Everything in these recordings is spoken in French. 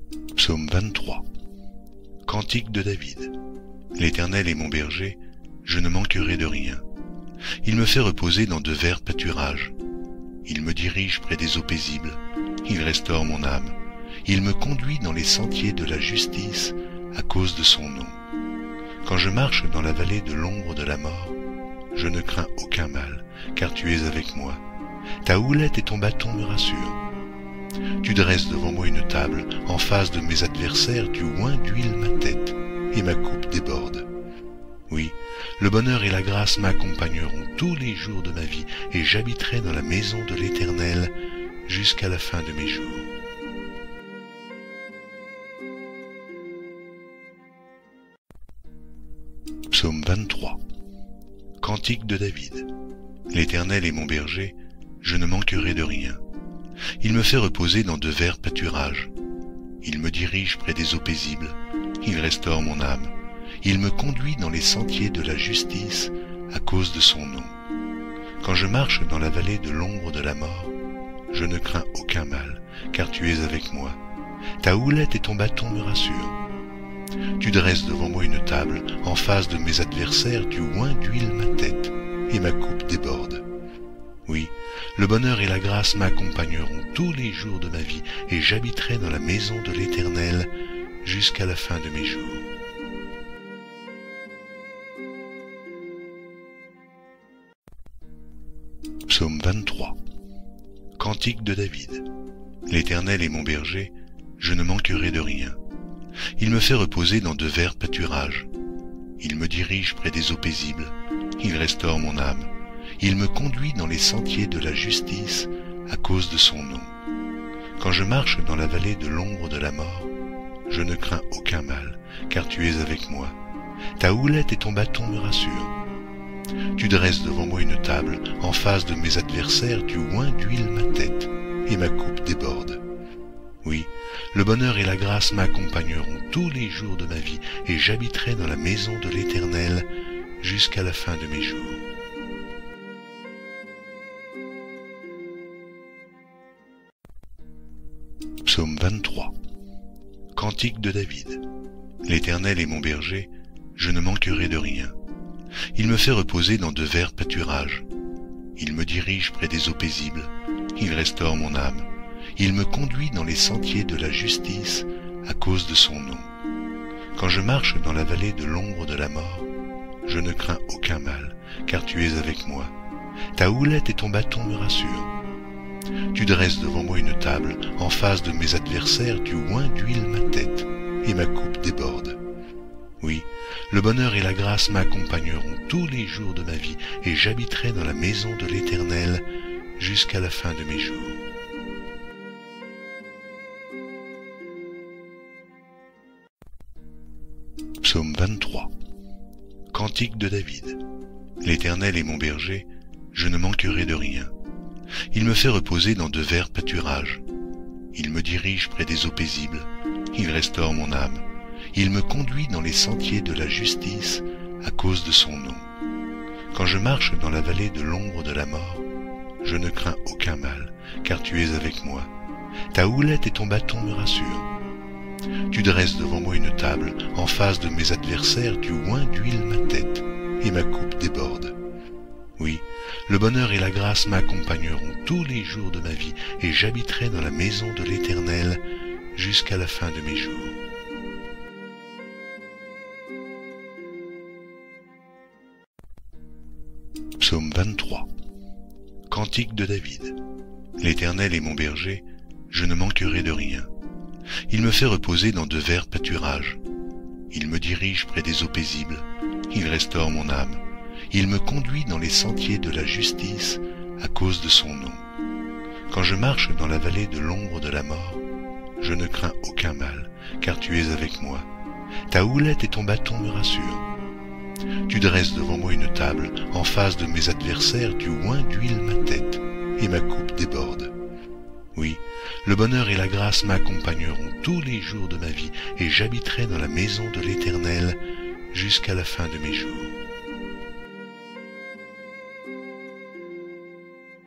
Psaume 23. Cantique de David. L'Éternel est mon berger, je ne manquerai de rien. Il me fait reposer dans de verts pâturages. Il me dirige près des eaux paisibles. Il restaure mon âme. Il me conduit dans les sentiers de la justice à cause de son nom. Quand je marche dans la vallée de l'ombre de la mort, je ne crains aucun mal, car tu es avec moi. Ta houlette et ton bâton me rassurent. Tu dresses devant moi une table, en face de mes adversaires, tu oins d'huile ma tête, et ma coupe déborde. Oui, le bonheur et la grâce m'accompagneront tous les jours de ma vie, et j'habiterai dans la maison de l'Éternel jusqu'à la fin de mes jours. Psaume 23. Cantique de David. L'Éternel est mon berger, je ne manquerai de rien. Il me fait reposer dans de verts pâturages. Il me dirige près des eaux paisibles. Il restaure mon âme. Il me conduit dans les sentiers de la justice à cause de son nom. Quand je marche dans la vallée de l'ombre de la mort, je ne crains aucun mal, car tu es avec moi. Ta houlette et ton bâton me rassurent. Tu dresses devant moi une table, en face de mes adversaires, tu oins d'huile ma tête, et ma coupe déborde. Oui, le bonheur et la grâce m'accompagneront tous les jours de ma vie, et j'habiterai dans la maison de l'Éternel jusqu'à la fin de mes jours. Psaume 23. Cantique de David. L'Éternel est mon berger, je ne manquerai de rien. Il me fait reposer dans de verts pâturages. Il me dirige près des eaux paisibles. Il restaure mon âme. Il me conduit dans les sentiers de la justice à cause de son nom. Quand je marche dans la vallée de l'ombre de la mort, je ne crains aucun mal, car tu es avec moi. Ta houlette et ton bâton me rassurent. Tu dresses devant moi une table, en face de mes adversaires, tu oins d'huile ma tête, et ma coupe déborde. Oui, le bonheur et la grâce m'accompagneront tous les jours de ma vie, et j'habiterai dans la maison de l'Éternel jusqu'à la fin de mes jours. Psaume 23. Cantique de David. L'Éternel est mon berger, je ne manquerai de rien. Il me fait reposer dans de verts pâturages. Il me dirige près des eaux paisibles. Il restaure mon âme. Il me conduit dans les sentiers de la justice à cause de son nom. Quand je marche dans la vallée de l'ombre de la mort, je ne crains aucun mal, car tu es avec moi. Ta houlette et ton bâton me rassurent. Tu dresses devant moi une table, en face de mes adversaires, tu oins d'huile ma tête, et ma coupe déborde. Oui, le bonheur et la grâce m'accompagneront tous les jours de ma vie, et j'habiterai dans la maison de l'Éternel jusqu'à la fin de mes jours. Psaume 23. Cantique de David. L'Éternel est mon berger, je ne manquerai de rien. Il me fait reposer dans de verts pâturages. Il me dirige près des eaux paisibles. Il restaure mon âme. Il me conduit dans les sentiers de la justice à cause de son nom. Quand je marche dans la vallée de l'ombre de la mort, je ne crains aucun mal, car tu es avec moi. Ta houlette et ton bâton me rassurent. Tu dresses devant moi une table, en face de mes adversaires, tu oins d'huile ma tête, et ma coupe déborde. Oui, le bonheur et la grâce m'accompagneront tous les jours de ma vie, et j'habiterai dans la maison de l'Éternel jusqu'à la fin de mes jours. Psaume 23. Cantique de David. L'Éternel est mon berger, je ne manquerai de rien. Il me fait reposer dans de verts pâturages. Il me dirige près des eaux paisibles. Il restaure mon âme. Il me conduit dans les sentiers de la justice à cause de son nom. Quand je marche dans la vallée de l'ombre de la mort, je ne crains aucun mal, car tu es avec moi. Ta houlette et ton bâton me rassurent. Tu dresses devant moi une table, en face de mes adversaires, tu oins d'huile ma tête, et ma coupe déborde. Oui, le bonheur et la grâce m'accompagneront tous les jours de ma vie, et j'habiterai dans la maison de l'Éternel jusqu'à la fin de mes jours.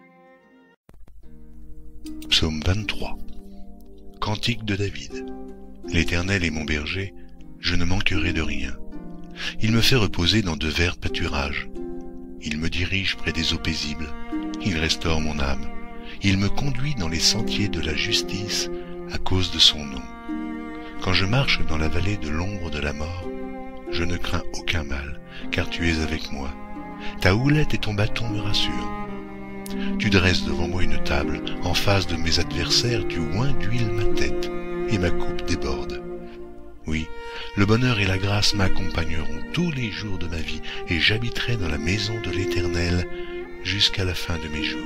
Psaume 23. Cantique de David. L'Éternel est mon berger, je ne manquerai de rien. Il me fait reposer dans de verts pâturages. Il me dirige près des eaux paisibles. Il restaure mon âme. Il me conduit dans les sentiers de la justice à cause de son nom. Quand je marche dans la vallée de l'ombre de la mort, je ne crains aucun mal, car tu es avec moi. Ta houlette et ton bâton me rassurent. Tu dresses devant moi une table, en face de mes adversaires, tu oins d'huile ma tête, et ma coupe déborde. Oui, le bonheur et la grâce m'accompagneront tous les jours de ma vie, et j'habiterai dans la maison de l'Éternel jusqu'à la fin de mes jours.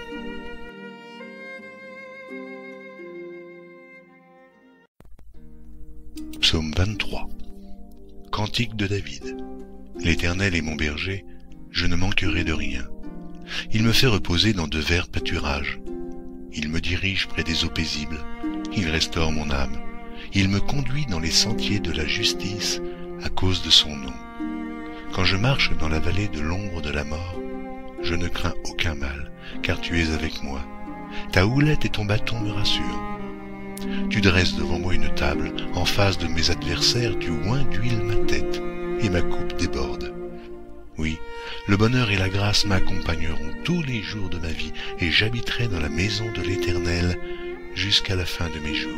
Psaume 23. Cantique de David. L'Éternel est mon berger, je ne manquerai de rien. Il me fait reposer dans de verts pâturages. Il me dirige près des eaux paisibles. Il restaure mon âme. Il me conduit dans les sentiers de la justice à cause de son nom. Quand je marche dans la vallée de l'ombre de la mort, je ne crains aucun mal, car tu es avec moi. Ta houlette et ton bâton me rassurent. Tu dresses devant moi une table, en face de mes adversaires, tu oins d'huile ma tête, et ma coupe déborde. Oui, le bonheur et la grâce m'accompagneront tous les jours de ma vie, et j'habiterai dans la maison de l'Éternel jusqu'à la fin de mes jours.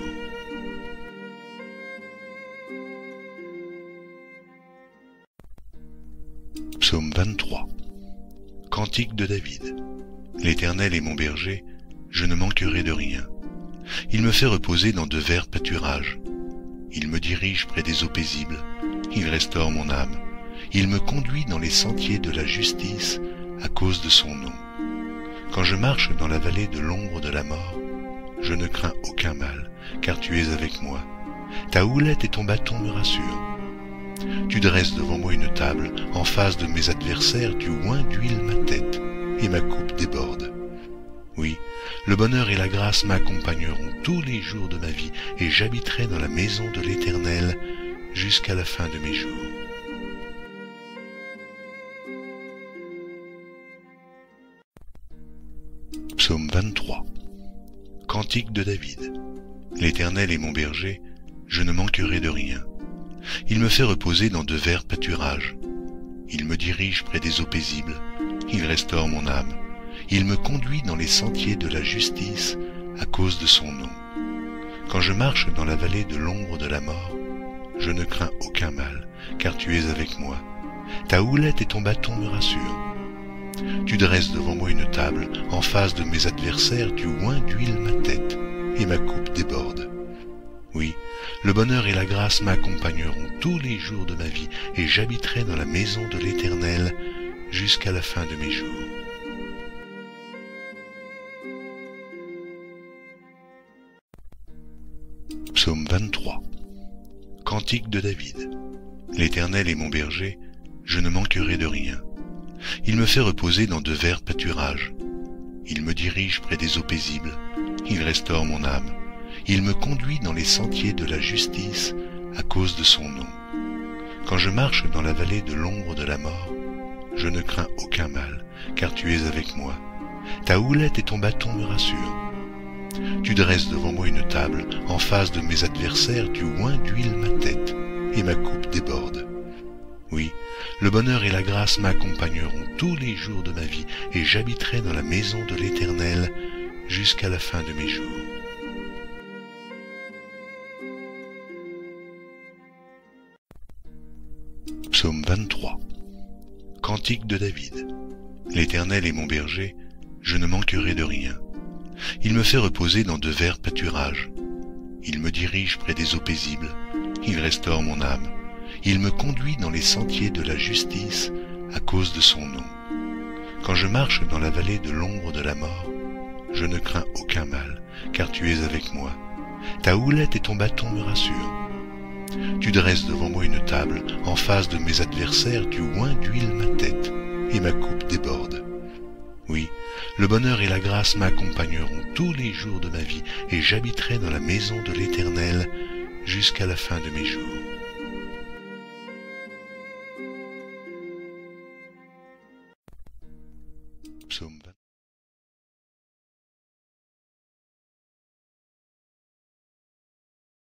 Psaume 23. Cantique de David. L'Éternel est mon berger, je ne manquerai de rien. Il me fait reposer dans de verts pâturages. Il me dirige près des eaux paisibles. Il restaure mon âme. Il me conduit dans les sentiers de la justice à cause de son nom. Quand je marche dans la vallée de l'ombre de la mort, je ne crains aucun mal, car tu es avec moi. Ta houlette et ton bâton me rassurent. Tu dresses devant moi une table, en face de mes adversaires, tu oins d'huile ma tête, et ma coupe déborde. Oui, le bonheur et la grâce m'accompagneront tous les jours de ma vie, et j'habiterai dans la maison de l'Éternel jusqu'à la fin de mes jours. Psaume 23. Cantique de David. L'Éternel est mon berger, je ne manquerai de rien. Il me fait reposer dans de verts pâturages. Il me dirige près des eaux paisibles. Il restaure mon âme. Il me conduit dans les sentiers de la justice à cause de son nom. Quand je marche dans la vallée de l'ombre de la mort, je ne crains aucun mal, car tu es avec moi. Ta houlette et ton bâton me rassurent. Tu dresses devant moi une table, en face de mes adversaires, tu oins d'huile ma tête, et ma coupe déborde. Oui, le bonheur et la grâce m'accompagneront tous les jours de ma vie, et j'habiterai dans la maison de l'Éternel jusqu'à la fin de mes jours. Psaume 23. Cantique de David. L'Éternel est mon berger, je ne manquerai de rien. Il me fait reposer dans de verts pâturages. Il me dirige près des eaux paisibles. Il restaure mon âme. Il me conduit dans les sentiers de la justice à cause de son nom. Quand je marche dans la vallée de l'ombre de la mort, je ne crains aucun mal, car tu es avec moi. Ta houlette et ton bâton me rassurent. Tu dresses devant moi une table, en face de mes adversaires, tu oins d'huile ma tête, et ma coupe déborde. Oui, le bonheur et la grâce m'accompagneront tous les jours de ma vie, et j'habiterai dans la maison de l'Éternel jusqu'à la fin de mes jours. Psaume 23. Cantique de David. L'Éternel est mon berger, je ne manquerai de rien. Il me fait reposer dans de verts pâturages. Il me dirige près des eaux paisibles. Il restaure mon âme. Il me conduit dans les sentiers de la justice à cause de son nom. Quand je marche dans la vallée de l'ombre de la mort, je ne crains aucun mal, car tu es avec moi. Ta houlette et ton bâton me rassurent. Tu dresses devant moi une table, en face de mes adversaires, tu oins d'huile ma tête, et ma coupe déborde. Oui, le bonheur et la grâce m'accompagneront tous les jours de ma vie, et j'habiterai dans la maison de l'Éternel jusqu'à la fin de mes jours.